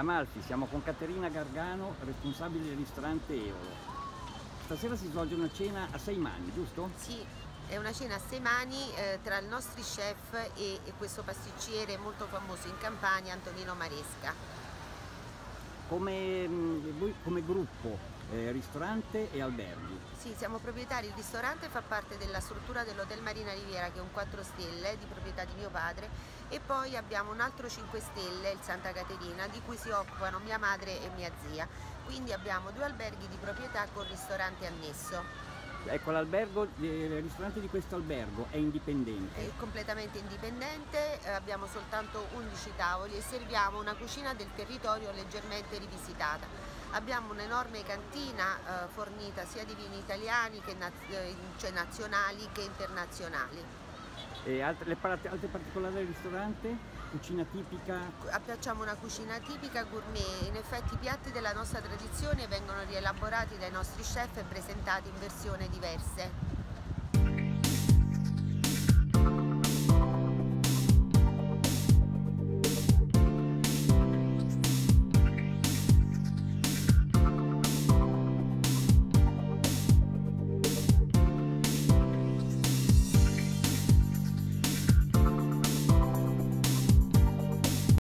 Amalfi, siamo con Caterina Gargano, responsabile del ristorante Eolo. Stasera si svolge una cena a 6 mani, giusto? Sì, è una cena a 6 mani tra i nostri chef e questo pasticcere molto famoso in Campania, Antonino Maresca. Voi come gruppo, ristorante e alberghi. Sì, siamo proprietari, il ristorante fa parte della struttura dell'Hotel Marina Riviera, che è un 4 stelle di proprietà di mio padre, e poi abbiamo un altro 5 stelle, il Santa Caterina, di cui si occupano mia madre e mia zia. Quindi abbiamo 2 alberghi di proprietà con ristorante annesso. Ecco, l'albergo, il ristorante di questo albergo è indipendente. È completamente indipendente, abbiamo soltanto 11 tavoli e serviamo una cucina del territorio leggermente rivisitata. Abbiamo un'enorme cantina fornita sia di vini italiani che cioè nazionali che internazionali. E altre particolari del ristorante? Cucina tipica? Facciamo una cucina tipica gourmet, in effetti i piatti della nostra tradizione vengono rielaborati dai nostri chef e presentati in versioni diverse.